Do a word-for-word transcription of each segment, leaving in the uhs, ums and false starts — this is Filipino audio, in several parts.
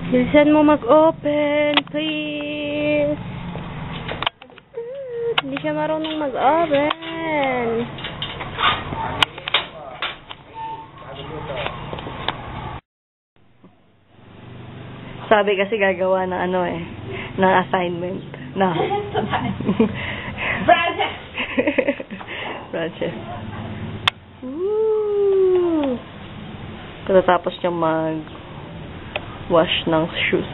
Bilisan mo mag-open, please. Hindi siya marunong mag-open. Sabi kasi gagawa ng ano eh, ng assignment. Na. Branches! Branches. Woo! Pagkatapos niya mag-wash ng shoes.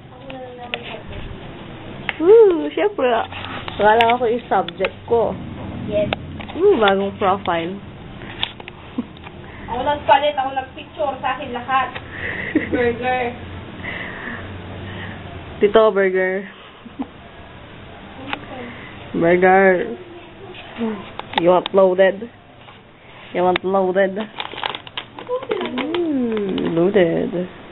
Woo! Siyempre, akala ko yung subject ko. Yes. Woo! Bagong profile. Ako nagpalit, ako nagpicture sa akin lahat. Burger. Tito, burger. Burger. You want loaded? You want loaded? Mm, loaded.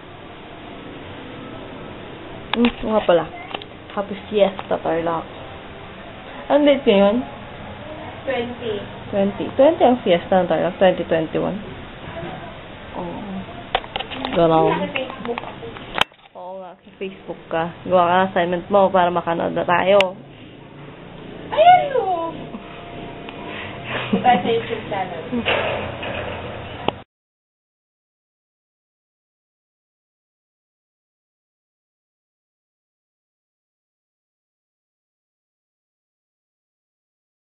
Mm, ito nga pala. Happy Fiesta, Tarlac. Ang date ngayon? twenty. twenty. twenty ang Fiesta ng Tarlac. twenty twenty-one. Oh. Gano'n. Sa Facebook ako. Oo nga, sa Facebook ka. Gawa ka ng assignment mo para makanood na tayo. Ayan o! Tayo sa YouTube channel.